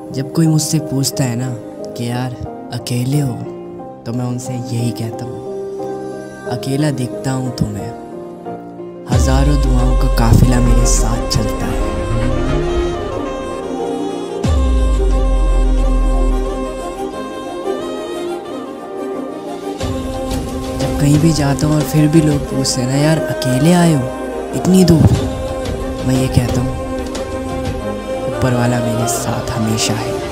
जब कोई मुझसे पूछता है ना कि यार अकेले हो, तो मैं उनसे यही कहता हूँ, अकेला दिखता हूँ तुम्हें, हज़ारों दुआओं का काफिला मेरे साथ चलता है। जब कहीं भी जाता हूँ और फिर भी लोग पूछते हैं ना, यार अकेले आए हो इतनी दूर, मैं ये कहता हूँ, ऊपर वाला मेरे साथ हमेशा है।